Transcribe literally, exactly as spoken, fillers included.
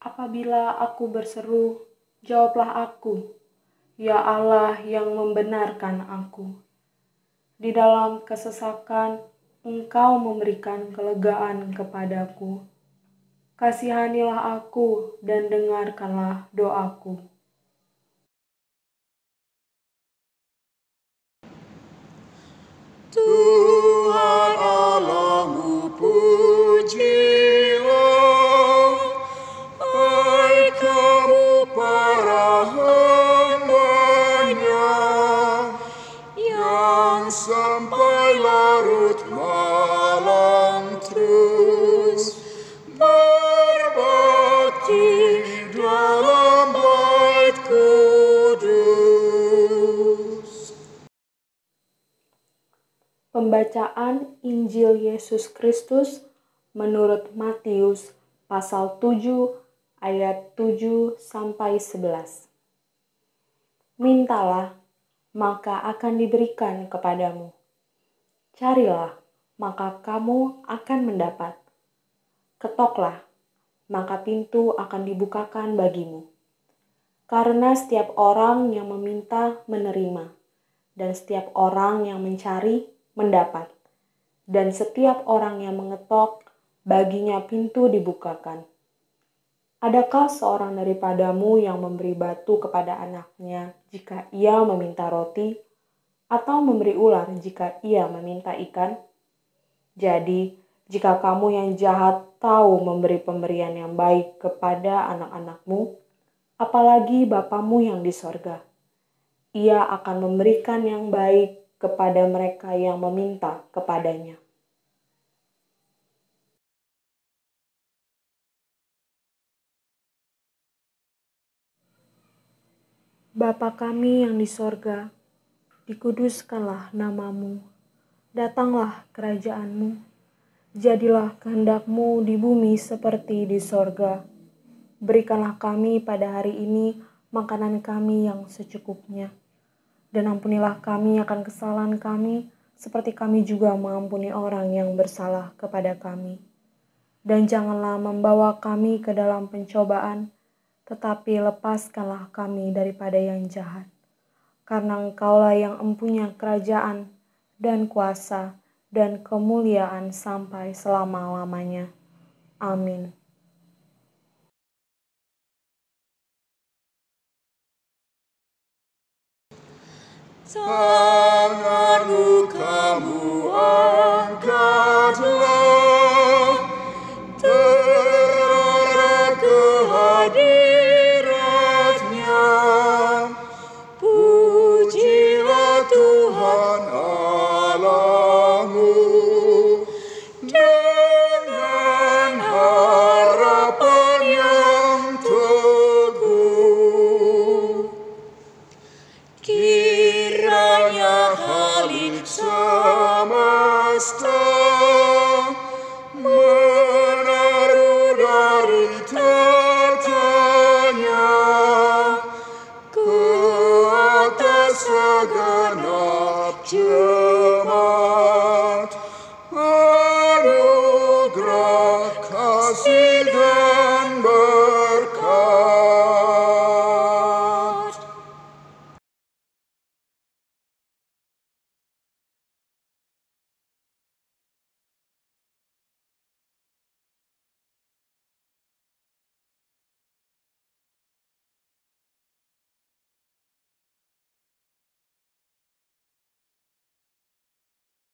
Apabila aku berseru, jawablah aku, ya Allah yang membenarkan aku. Di dalam kesesakan, Engkau memberikan kelegaan kepadaku. Kasihanilah aku dan dengarkanlah doaku. Tuhan Allahmu pujilah, hai kamu para hamba-Nya, yang sampai larut malam terus berbakti dalam bait kudus. Pembacaan Injil Yesus Kristus menurut Matius pasal tujuh ayat tujuh sampai sebelas. Mintalah, maka akan diberikan kepadamu. Carilah, maka kamu akan mendapat. Ketoklah, maka pintu akan dibukakan bagimu. Karena setiap orang yang meminta menerima, dan setiap orang yang mencari mendapat, dan setiap orang yang mengetok, baginya pintu dibukakan. Adakah seorang daripadamu yang memberi batu kepada anaknya jika ia meminta roti, atau memberi ular jika ia meminta ikan? Jadi, jika kamu yang jahat tahu memberi pemberian yang baik kepada anak-anakmu, apalagi Bapamu yang di sorga, Ia akan memberikan yang baik kepada mereka yang meminta kepadanya. Bapa kami yang di sorga, dikuduskanlah namamu, datanglah kerajaanmu, jadilah kehendak-Mu di bumi seperti di sorga. Berikanlah kami pada hari ini makanan kami yang secukupnya, dan ampunilah kami akan kesalahan kami, seperti kami juga mengampuni orang yang bersalah kepada kami. Dan janganlah membawa kami ke dalam pencobaan, tetapi lepaskanlah kami daripada yang jahat. Karena Engkaulah yang empunya kerajaan, dan kuasa, dan kemuliaan sampai selama-lamanya. Amin. Tanganmu kamu angkatlah, terarah kehadirat-Nya. Pujilah Tuhan Allahmu dengan harapan yang teguh. Kiranya halik semesta menaruh dari tatanya ke atas segenap